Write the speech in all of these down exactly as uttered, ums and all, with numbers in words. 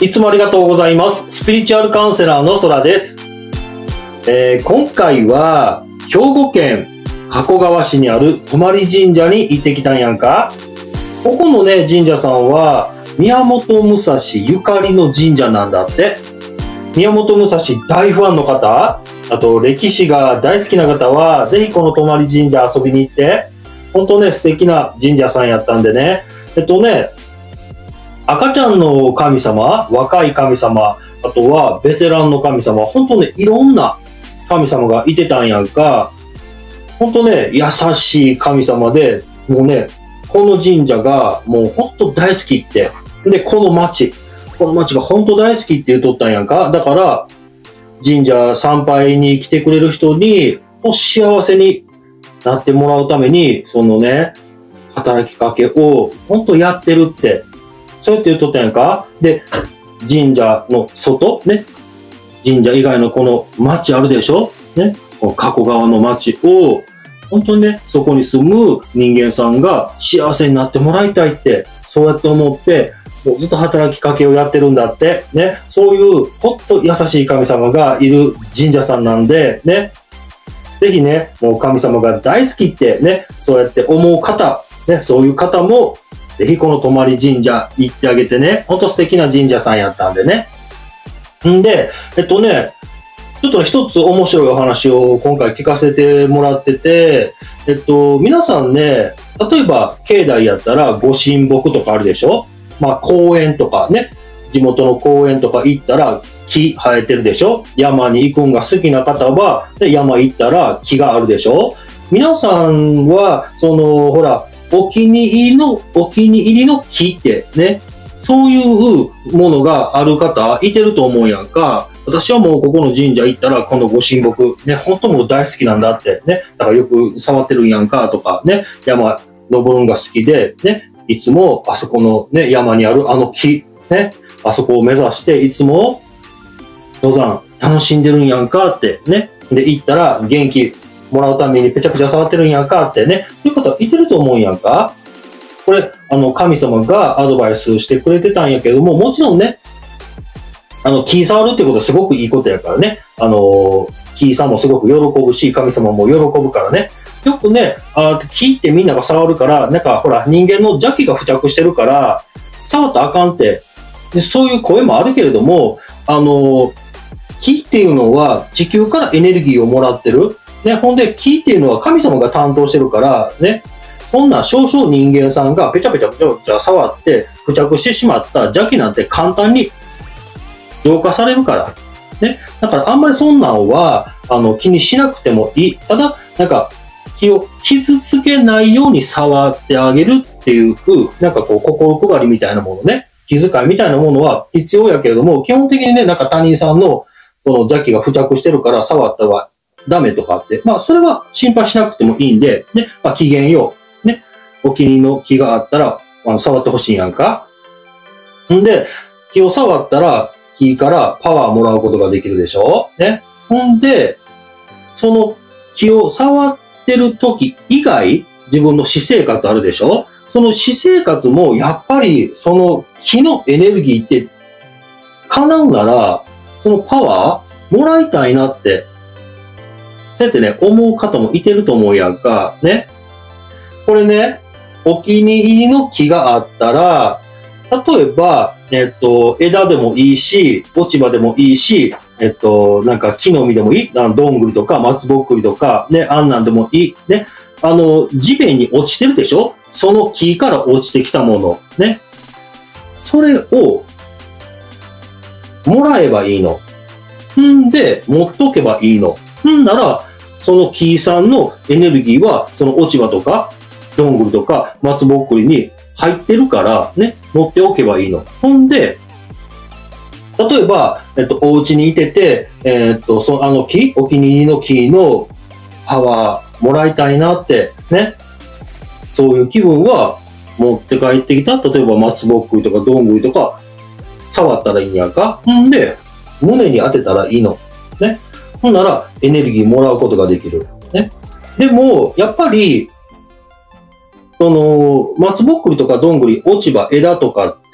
いつもありがとうございます。スピリチュアルカウンセラーの空です。えー、今回は兵庫県加古川市にある泊神社に行ってきたんやんか。ここのね、神社さんは宮本武蔵ゆかりの神社なんだって。宮本武蔵大ファンの方、あと歴史が大好きな方は、ぜひこの泊神社遊びに行って、本当ね、素敵な神社さんやったんでね。えっとね、赤ちゃんの神様、若い神様、あとはベテランの神様、本当ね、いろんな神様がいてたんやんか。本当ね、優しい神様で、もうね、この神社がもう本当大好きって。で、この町、この町が本当大好きって言うとったんやんか。だから、神社参拝に来てくれる人に、幸せになってもらうために、そのね、働きかけを本当やってるって。そうやって言っとったやんか。で、神社の外、ね。神社以外のこの町あるでしょね。この加古川の町を、本当にね、そこに住む人間さんが幸せになってもらいたいって、そうやって思って、もうずっと働きかけをやってるんだって。ね。そういう、ほんと優しい神様がいる神社さんなんで、ね。ぜひね、もう神様が大好きってね、そうやって思う方、ね、そういう方も、ぜひこの泊神社行ってあげてね、ほんと素敵な神社さんやったんでね。んで、えっとね、ちょっと一つ面白いお話を今回聞かせてもらってて、えっと、皆さんね、例えば境内やったらご神木とかあるでしょ？まあ公園とかね、地元の公園とか行ったら木生えてるでしょ？山に行くんが好きな方は、山行ったら木があるでしょ？皆さんは、その、ほら、お気に入りの、お気に入りの木ってね、そういうものがある方いてると思うやんか。私はもうここの神社行ったらこのご神木、ね、本当もう大好きなんだってね。だからよく触ってるんやんかとかね、山登るんが好きで、ね、いつもあそこのね、山にあるあの木、ね、あそこを目指していつも登山楽しんでるんやんかってね。で、行ったら元気もらうためにぺちゃぺちゃ触ってるんやんかってね。そういう方いてると思うんやんか。これ、あの、神様がアドバイスしてくれてたんやけども、もちろんね、あの、木触るってことはすごくいいことやからね。あの、木さんもすごく喜ぶし、神様も喜ぶからね。よくね、あ木ってみんなが触るから、なんかほら、人間の邪気が付着してるから、触ったらあかんって、でそういう声もあるけれども、あの、木っていうのは地球からエネルギーをもらってる。ね、ほんで、木っていうのは神様が担当してるから、ね、そんな少々人間さんがペチャペチャペチャペチャ触って付着してしまった邪気なんて簡単に浄化されるから。ね。だからあんまりそんなんは、あの、気にしなくてもいい。ただ、なんか、気を傷つけないように触ってあげるっていう風、なんかこう、心配りみたいなものね、気遣いみたいなものは必要やけれども、基本的にね、なんか他人さんのその邪気が付着してるから触ったはダメとかって、まあ、それは心配しなくてもいいんで、ね、まあ、機嫌よう、ね、お気に入りの木があったら、あの、触ってほしいやんか。んで、木を触ったら、木からパワーもらうことができるでしょね。ほんで、その木を触ってる時以外、自分の私生活あるでしょその私生活も、やっぱり、その木のエネルギーって、叶うなら、そのパワーもらいたいなって、そうやってね、思う方もいてると思うやんか。ね。これね、お気に入りの木があったら、例えば、えっと、枝でもいいし、落ち葉でもいいし、えっと、なんか木の実でもいい、あのどんぐりとか松ぼっくりとか、ね、あんなんでもいい。ね。あの、地面に落ちてるでしょその木から落ちてきたもの。ね。それを、もらえばいいの。んで、持っとけばいいの。んなら、その木さんのエネルギーは、その落ち葉とか、どんぐりとか、松ぼっくりに入ってるから、ね、持っておけばいいの。ほんで、例えば、えっと、お家にいてて、えっと、その、あの木、お気に入りの木のパワーもらいたいなって、ね、そういう気分は持って帰ってきた。例えば、松ぼっくりとか、どんぐりとか、触ったらいいんやんか。んで、胸に当てたらいいの。ね。ほんなら、エネルギーもらうことができる。ね。でも、やっぱり、その、松ぼっくりとかどんぐり、落ち葉、枝とかって、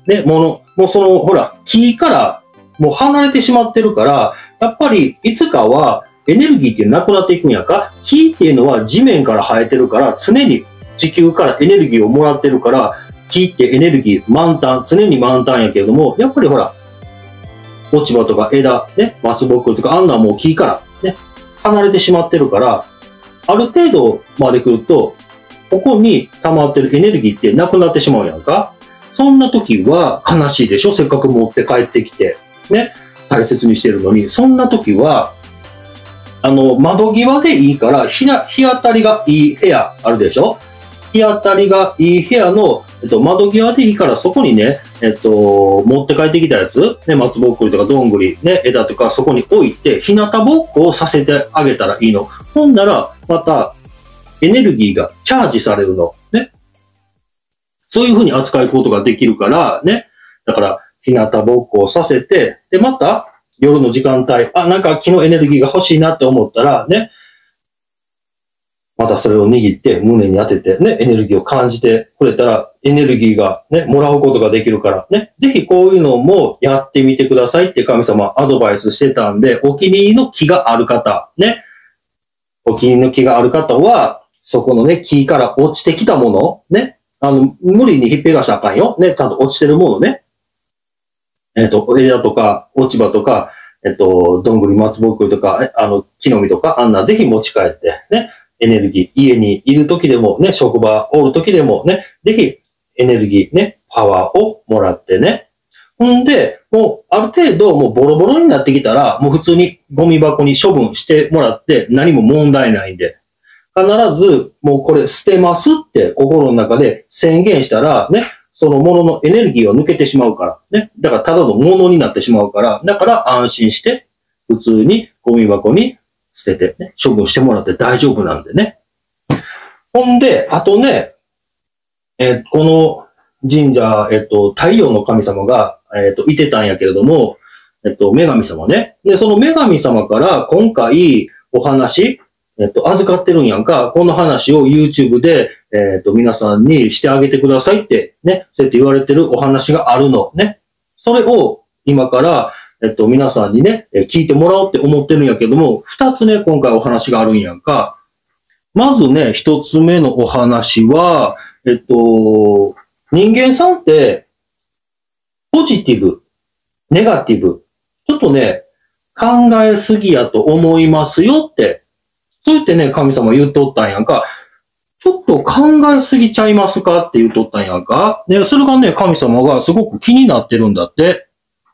ね、もの、もうその、ほら、木からもう離れてしまってるから、やっぱりいつかはエネルギーってなくなっていくんやか。木っていうのは地面から生えてるから、常に地球からエネルギーをもらってるから、木ってエネルギー満タン、常に満タンやけれども、やっぱりほら、落ち葉とか枝、ね、松ぼっくりとか、あんなもう木からね、離れてしまってるから、ある程度まで来ると、ここに溜まってるエネルギーってなくなってしまうやんか。そんな時は悲しいでしょ？せっかく持って帰ってきて、ね、大切にしてるのに。そんな時は、あの、窓際でいいから、日な、日当たりがいい部屋あるでしょ？日当たりがいい部屋の、えっと、窓際でいいから、そこにね、えっと、持って帰ってきたやつ、ね、松ぼっくりとかどんぐり、ね、枝とかそこに置いて、日向ぼっこをさせてあげたらいいの。ほんなら、また、エネルギーがチャージされるの。ね。そういうふうに扱うことができるから、ね。だから、日向ぼっこをさせて、で、また、夜の時間帯、あ、なんか木のエネルギーが欲しいなって思ったら、ね。またそれを握って胸に当ててね、エネルギーを感じてくれたら、エネルギーがね、もらうことができるからね。ぜひこういうのもやってみてくださいって神様アドバイスしてたんで、お気に入りの木がある方、ね。お気に入りの木がある方は、そこのね、木から落ちてきたもの、ね。あの、無理に引っぺがしたらあかんよ。ね、ちゃんと落ちてるものね。えっと、枝とか、落ち葉とか、えっと、どんぐり、松ぼっくりとか、あの、木の実とか、あんなぜひ持ち帰って、ね。エネルギー、家にいる時でもね、職場おる時でもね、ぜひエネルギーね、パワーをもらってね。ほんで、もうある程度もうボロボロになってきたら、もう普通にゴミ箱に処分してもらって何も問題ないんで。必ずもうこれ捨てますって心の中で宣言したらね、そのもののエネルギーは抜けてしまうからね。だからただのものになってしまうから、だから安心して普通にゴミ箱に捨てて、ね、処分してもらって大丈夫なんでね。ほんで、あとね、えー、この神社、えっと、太陽の神様が、えっと、いてたんやけれども、えっと、女神様ね。で、その女神様から今回お話、えっと、預かってるんやんか、この話を YouTube で、えっと、皆さんにしてあげてくださいって、ね、そうやって言われてるお話があるのね。それを今から、えっと、皆さんにね、聞いてもらおうって思ってるんやけども、二つね、今回お話があるんやんか。まずね、一つ目のお話は、えっと、人間さんって、ポジティブ、ネガティブ、ちょっとね、考えすぎやと思いますよって、そう言ってね、神様言っとったんやんか。ちょっと考えすぎちゃいますかって言っとったんやんか。ね、それがね、神様がすごく気になってるんだって。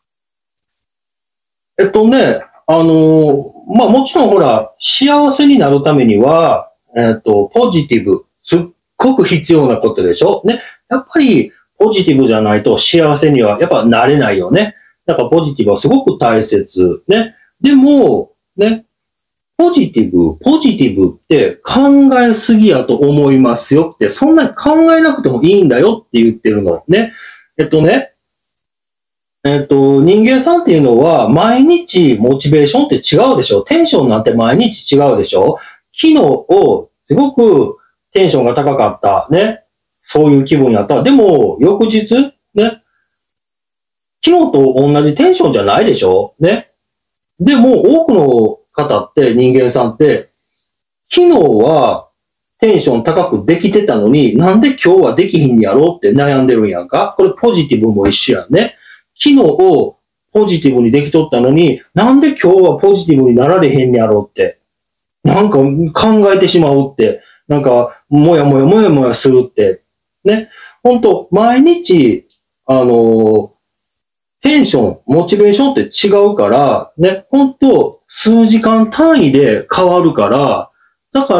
えっとね、あのー、まあ、もちろんほら、幸せになるためには、えっと、ポジティブ、すっごく必要なことでしょね。やっぱり、ポジティブじゃないと幸せにはやっぱなれないよね。だからポジティブはすごく大切。ね。でも、ね、ポジティブ、ポジティブって考えすぎやと思いますよって、そんなに考えなくてもいいんだよって言ってるの。ね。えっとね、えっと、人間さんっていうのは、毎日モチベーションって違うでしょ？テンションなんて毎日違うでしょ？昨日をすごくテンションが高かった。ね。そういう気分やった。でも、翌日、ね。昨日と同じテンションじゃないでしょ？ね。でも、多くの方って人間さんって、昨日はテンション高くできてたのに、なんで今日はできひんやろうって悩んでるんやんか？これポジティブも一緒やんね。昨日をポジティブにできとったのに、なんで今日はポジティブになられへんやろうって。なんか考えてしまうって。なんか、もやもやもやもやするって。ね。ほんと、毎日、あのー、テンション、モチベーションって違うから、ね。ほんと、数時間単位で変わるから、だから、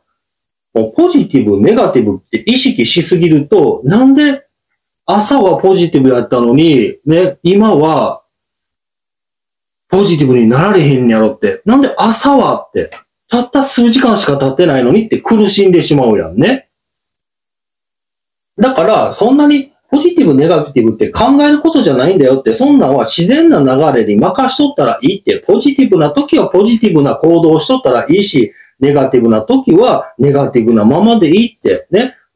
ポジティブ、ネガティブって意識しすぎると、なんで朝はポジティブやったのに、ね、今は、ポジティブになられへんやろって。なんで朝はって、たった数時間しか経ってないのにって苦しんでしまうやんね。だから、そんなにポジティブ、ネガティブって考えることじゃないんだよって、そんなんは自然な流れに任しとったらいいって、ポジティブな時はポジティブな行動をしとったらいいし、ネガティブな時はネガティブなままでいいって、ね。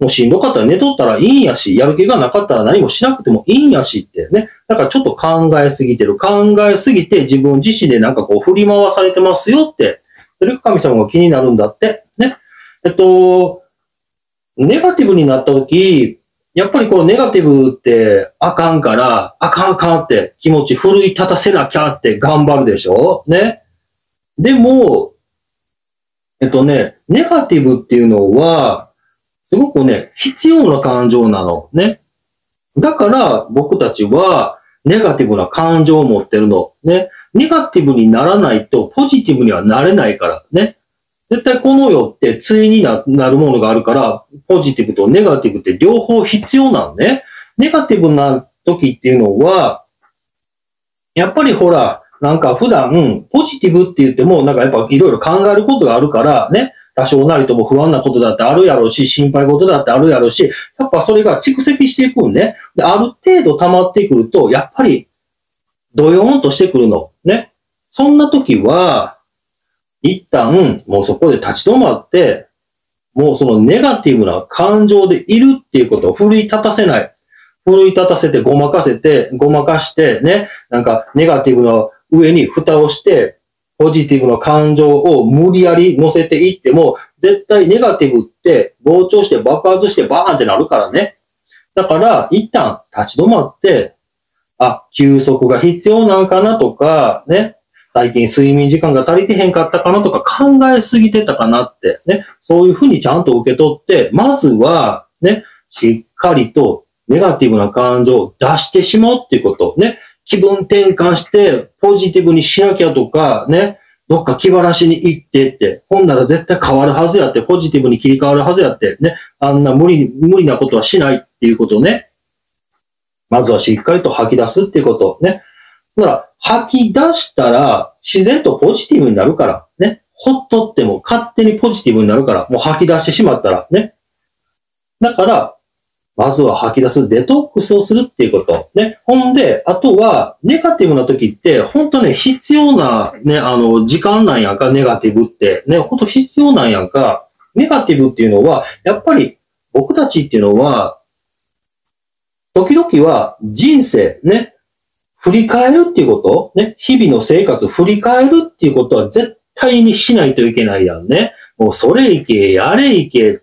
もうしんどかったら寝とったらいいんやし、やる気がなかったら何もしなくてもいいんやしってね。だからちょっと考えすぎてる。考えすぎて自分自身でなんかこう振り回されてますよって。それが神様が気になるんだって。ね。えっと、ネガティブになった時、やっぱりこうネガティブってあかんから、あかんあかんって気持ち奮い立たせなきゃって頑張るでしょね。でも、えっとね、ネガティブっていうのは、すごくね、必要な感情なの。ね。だから僕たちはネガティブな感情を持ってるの。ね。ネガティブにならないとポジティブにはなれないからね。絶対この世って対になるものがあるから、ポジティブとネガティブって両方必要なんね。ネガティブな時っていうのは、やっぱりほら、なんか普段ポジティブって言っても、なんかやっぱいろいろ考えることがあるからね、多少なりとも不安なことだってあるやろうし、心配事だってあるやろうし、やっぱそれが蓄積していくんね。で、ある程度溜まってくると、やっぱり、ドヨーンとしてくるの。ね。そんな時は、一旦、もうそこで立ち止まって、もうそのネガティブな感情でいるっていうことを奮い立たせない。奮い立たせてごまかせて、ごまかしてね、なんかネガティブの上に蓋をして、ポジティブな感情を無理やり乗せていっても、絶対ネガティブって膨張して爆発してバーンってなるからね。だから、一旦立ち止まって、あ、休息が必要なんかなとか、ね。最近睡眠時間が足りてへんかったかなとか考えすぎてたかなってね。そういうふうにちゃんと受け取って、まずはね、しっかりとネガティブな感情を出してしまうっていうことね。気分転換してポジティブにしなきゃとかね。どっか気晴らしに行ってって。ほんなら絶対変わるはずやって。ポジティブに切り替わるはずやってね。あんな無理、無理なことはしないっていうことをね。まずはしっかりと吐き出すっていうことね。だから吐き出したら自然とポジティブになるからね。ほっとっても勝手にポジティブになるから。もう吐き出してしまったらね。だから、まずは吐き出すデトックスをするっていうこと。ね。ほんで、あとは、ネガティブな時って、ほんとね、必要なね、あの、時間なんやんか、ネガティブって。ね、ほんと必要なんやんか。ネガティブっていうのは、やっぱり僕たちっていうのは、時々は人生、ね、振り返るっていうこと、ね、日々の生活振り返るっていうことは絶対にしないといけないやんね。もうそれいけ、やれいけって、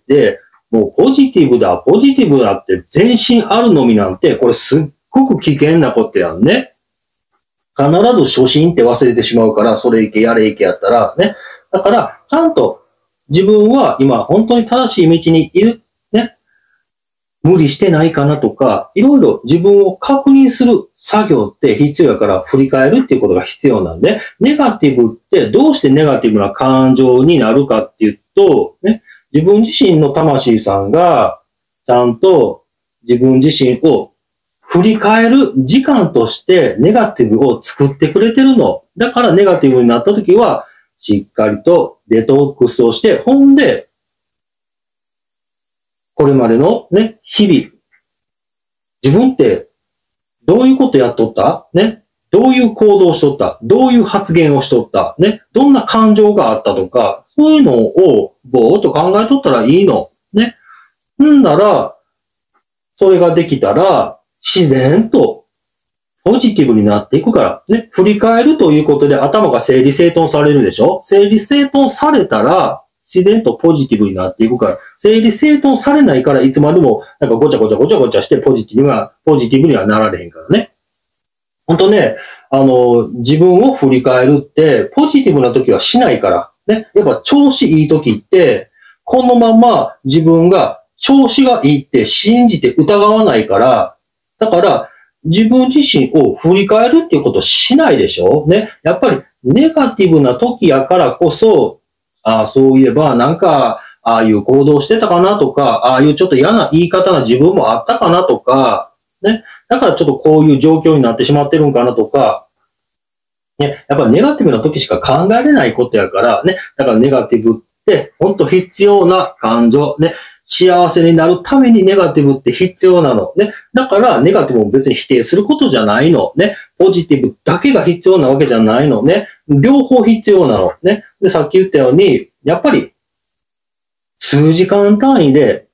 もうポジティブだ、ポジティブだって全身あるのみなんて、これすっごく危険なことやんね。必ず初心って忘れてしまうから、それいけ、やれいけやったらね。だから、ちゃんと自分は今本当に正しい道にいる、ね。無理してないかなとか、いろいろ自分を確認する作業って必要やから振り返るっていうことが必要なんで、ネガティブってどうしてネガティブな感情になるかっていうと、ね。自分自身の魂さんが、ちゃんと自分自身を振り返る時間としてネガティブを作ってくれてるの。だからネガティブになった時は、しっかりとデトックスをして、ほんで、これまでのね、日々、自分ってどういうことやっとったね。どういう行動をしとったどういう発言をしとったね。どんな感情があったとか、そういうのをぼーっと考えとったらいいの。ね。んなら、それができたら、自然とポジティブになっていくから、ね。振り返るということで頭が整理整頓されるでしょ。整理整頓されたら、自然とポジティブになっていくから、整理整頓されないからいつまでもなんかごちゃごちゃごちゃごちゃしてポジティブな、ポジティブにはなられへんからね。本当ね、あの、自分を振り返るって、ポジティブな時はしないから。ね。やっぱ調子いい時って、このまま自分が調子がいいって信じて疑わないから、だから自分自身を振り返るっていうことをしないでしょね。やっぱりネガティブな時やからこそ、ああ、そういえばなんか、ああいう行動してたかなとか、ああいうちょっと嫌な言い方な自分もあったかなとか、ね。だからちょっとこういう状況になってしまってるんかなとか、ね。やっぱネガティブな時しか考えれないことやからね。だからネガティブって本当必要な感情。ね。幸せになるためにネガティブって必要なの。ね。だからネガティブも別に否定することじゃないの。ね。ポジティブだけが必要なわけじゃないのね。両方必要なの。ね。で、さっき言ったように、やっぱり数時間単位で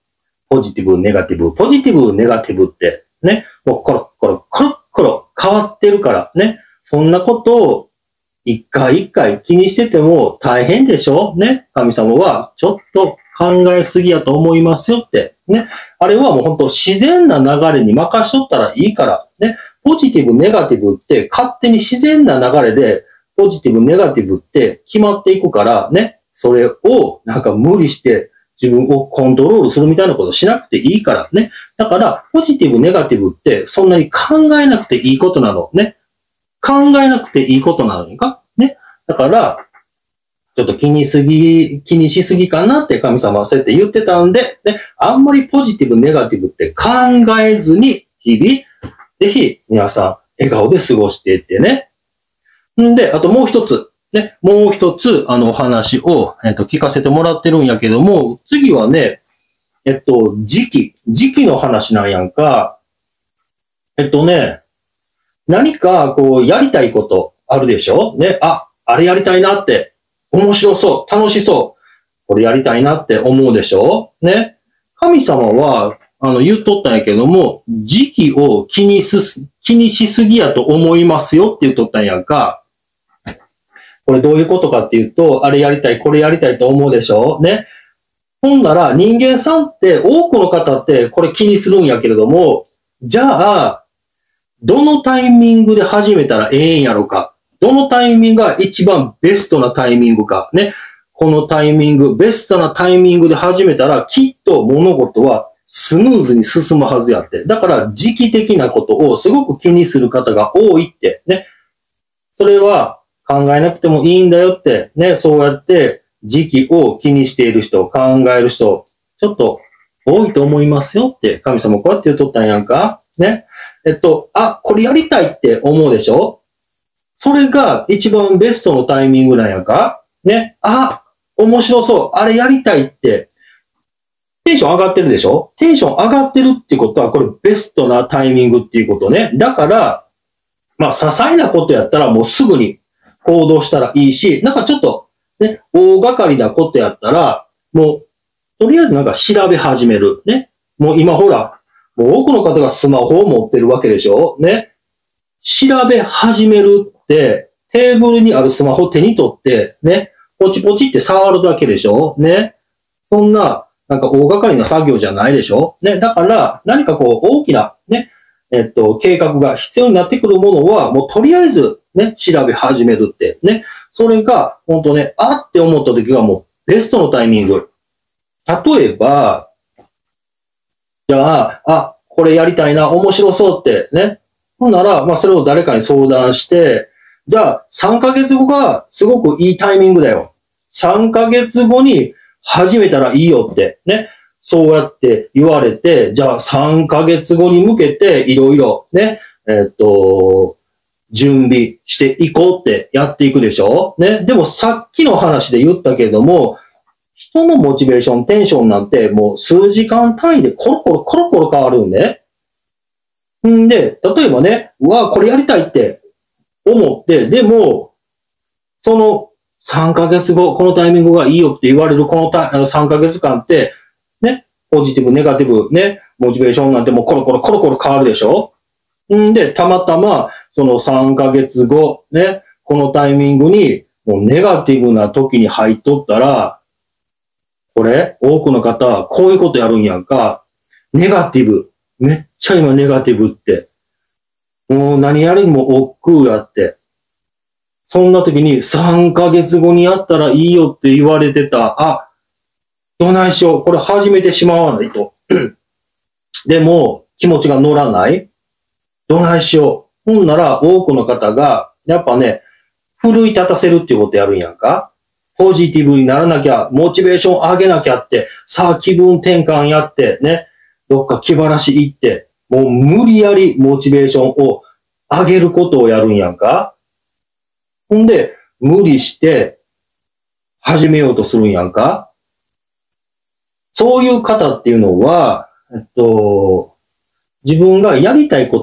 ポジティブ、ネガティブ、ポジティブ、ネガティブって、ね、もうコロコロ、コロコロ変わってるからね。そんなことを一回一回気にしてても大変でしょね。神様はちょっと考えすぎやと思いますよって。ね。あれはもう本当自然な流れに任しとったらいいから。ね。ポジティブ、ネガティブって勝手に自然な流れでポジティブ、ネガティブって決まっていくからね。それをなんか無理して自分をコントロールするみたいなことしなくていいからね。だから、ポジティブ、ネガティブってそんなに考えなくていいことなのね。考えなくていいことなのにかね。だから、ちょっと気にすぎ、気にしすぎかなって神様はそうやって言ってたんで、ね、あんまりポジティブ、ネガティブって考えずに、日々、ぜひ皆さん、笑顔で過ごしていってね。んで、あともう一つ。ね、もう一つ、あの、お話を、えっと、聞かせてもらってるんやけども、次はね、えっと、時期、時期の話なんやんか。えっとね、何か、こう、やりたいことあるでしょね、あ、あれやりたいなって、面白そう、楽しそう、これやりたいなって思うでしょね。神様は、あの、言っとったんやけども、時期を気にす、気にしすぎやと思いますよって言っとったんやんか。これどういうことかっていうと、あれやりたい、これやりたいと思うでしょね。ほんなら人間さんって多くの方ってこれ気にするんやけれども、じゃあ、どのタイミングで始めたらええんやろか。どのタイミングが一番ベストなタイミングか。ね。このタイミング、ベストなタイミングで始めたらきっと物事はスムーズに進むはずやって。だから時期的なことをすごく気にする方が多いって。ね。それは、考えなくてもいいんだよって、ね、そうやって時期を気にしている人、考える人、ちょっと多いと思いますよって神様こうやって言うとったんやんか。ね。えっと、あ、これやりたいって思うでしょ？それが一番ベストのタイミングなんやんか。ね。あ、面白そう。あれやりたいって、テンション上がってるでしょ？テンション上がってるってことは、これベストなタイミングっていうことね。だから、まあ、些細なことやったらもうすぐに行動したらいいし、なんかちょっと、ね、大掛かりなことやったら、もう、とりあえずなんか調べ始める。ね。もう今ほら、もう多くの方がスマホを持ってるわけでしょね。調べ始めるって、テーブルにあるスマホを手に取って、ね、ポチポチって触るだけでしょね。そんな、なんか大掛かりな作業じゃないでしょね。だから、何かこう、大きな、ね、えっと、計画が必要になってくるものは、もうとりあえず、ね、調べ始めるって、ね。それが、本当ね、あって思った時がもう、ベストのタイミング。例えば、じゃあ、あ、これやりたいな、面白そうって、ね。ほんなら、まあ、それを誰かに相談して、じゃあ、さんかげつごがすごくいいタイミングだよ。さんかげつごに始めたらいいよって、ね。そうやって言われて、じゃあさんかげつごに向けていろいろね、えっと、準備していこうってやっていくでしょね。でもさっきの話で言ったけれども、人のモチベーション、テンションなんてもう数時間単位でコロコロコロコロ変わるんで。んで、例えばね、うわ、これやりたいって思って、でも、そのさんかげつご、このタイミングがいいよって言われるこのたあのさんかげつかんって、ね、ポジティブ、ネガティブ、ね、モチベーションなんてもうコロコロコロコロ変わるでしょんで、たまたま、そのさんかげつご、ね、このタイミングに、もうネガティブな時に入っとったら、これ、多くの方はこういうことやるんやんか。ネガティブ。めっちゃ今ネガティブって。もう何やるにも億劫やって。そんな時にさんかげつごにやったらいいよって言われてた。あ、どないしよう。これ始めてしまわないと。でも、気持ちが乗らない。どないしよう。ほんなら、多くの方が、やっぱね、奮い立たせるっていうことやるんやんか。ポジティブにならなきゃ、モチベーション上げなきゃって、さあ気分転換やって、ね、どっか気晴らし行って、もう無理やりモチベーションを上げることをやるんやんか。ほんで、無理して始めようとするんやんか。そういう方っていうのは、えっと、自分がやりたいこと、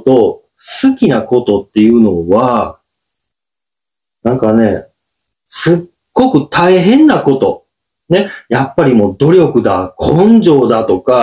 好きなことっていうのは、なんかね、すっごく大変なこと。ね。やっぱりもう努力だ、根性だとか、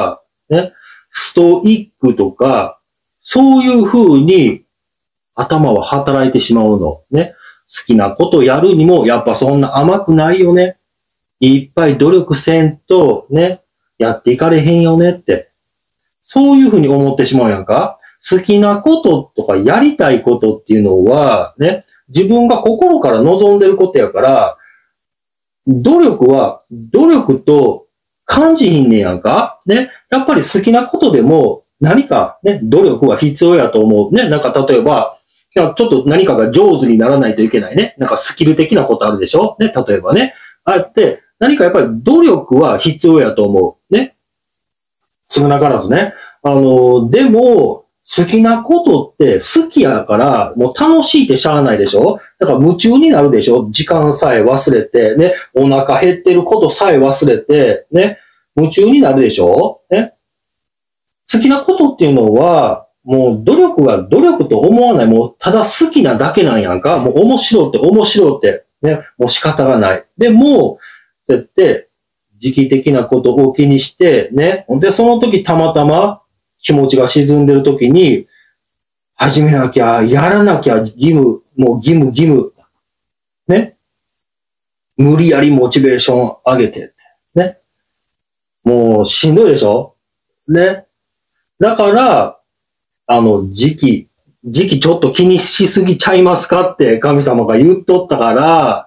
ね、ストイックとか、そういう風に頭は働いてしまうの。ね。好きなことやるにも、やっぱそんな甘くないよね。いっぱい努力せんと、ね、やっていかれへんよねって。そういう風に思ってしまうやんか。好きなこととかやりたいことっていうのは、ね、自分が心から望んでることやから、努力は努力と感じひんねやんか。ね。やっぱり好きなことでも何かね、努力は必要やと思う。ね。なんか例えば、ちょっと何かが上手にならないといけないね。なんかスキル的なことあるでしょね。例えばね。あって、何かやっぱり努力は必要やと思う。ね。少なからずね。あの、でも、好きなことって好きやから、もう楽しいってしゃあないでしょ？だから夢中になるでしょ？時間さえ忘れて、ね、お腹減ってることさえ忘れて、ね、夢中になるでしょ？ね。好きなことっていうのは、もう努力が努力と思わない、もうただ好きなだけなんやんか。もう面白って面白って、ね、もう仕方がない。でも、そうやって、時期的なことを気にして、ね、で、その時たまたま、気持ちが沈んでるときに、始めなきゃ、やらなきゃ、義務、もう義務、義務。ね。無理やりモチベーション上げて。ね。もうしんどいでしょ？ね。だから、あの、時期、時期ちょっと気にしすぎちゃいますかって神様が言っとったから、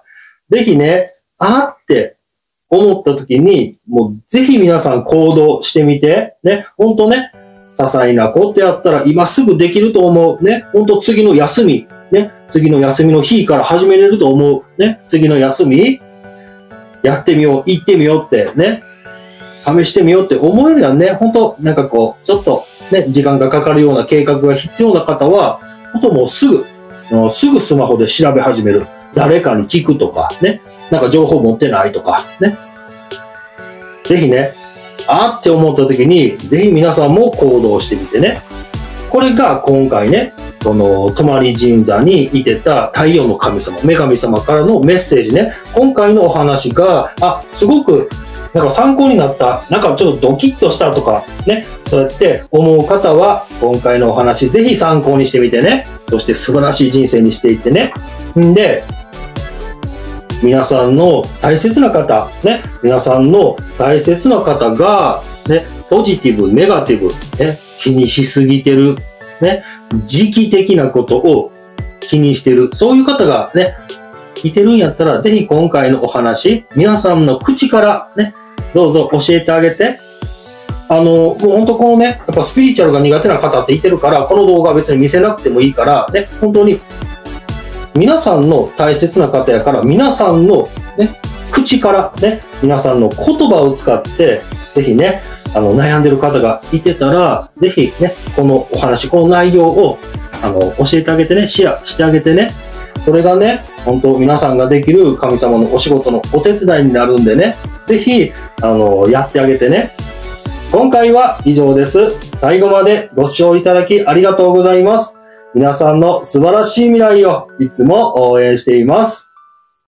ぜひね、あって思ったときに、もうぜひ皆さん行動してみて。ね。ほんとね。些細なことやったら今すぐできると思う。ね。ほんと次の休み。ね。次の休みの日から始めれると思う。ね。次の休み。やってみよう。行ってみようってね。試してみようって思えるやんね。ほんと、なんかこう、ちょっとね、時間がかかるような計画が必要な方は、ほんともうすぐ、もうすぐスマホで調べ始める。誰かに聞くとか、ね。なんか情報持ってないとか、ね。ぜひね。あって思った時に、ぜひ皆さんも行動してみてね。これが今回ね、この泊神社にいてた太陽の神様、女神様からのメッセージね。今回のお話が、あ、すごくなんか参考になった、なんかちょっとドキッとしたとか、ね。そうやって思う方は、今回のお話ぜひ参考にしてみてね。そして素晴らしい人生にしていってね。んで、皆さんの大切な方、ね、皆さんの大切な方が、ね、ポジティブ、ネガティブ、ね、気にしすぎてる、ね、時期的なことを気にしてる、そういう方がね、いてるんやったら、ぜひ今回のお話、皆さんの口からね、どうぞ教えてあげて、あの、もう本当このね、やっぱスピリチュアルが苦手な方っていてるから、この動画は別に見せなくてもいいから、ね、本当に、皆さんの大切な方やから、皆さんのね、口からね、皆さんの言葉を使って、ぜひね、あの、悩んでる方がいてたら、ぜひね、このお話、この内容を、あの、教えてあげてね、シェアしてあげてね、それがね、本当皆さんができる神様のお仕事のお手伝いになるんでね、ぜひ、あの、やってあげてね。今回は以上です。最後までご視聴いただきありがとうございます。皆さんの素晴らしい未来をいつも応援しています。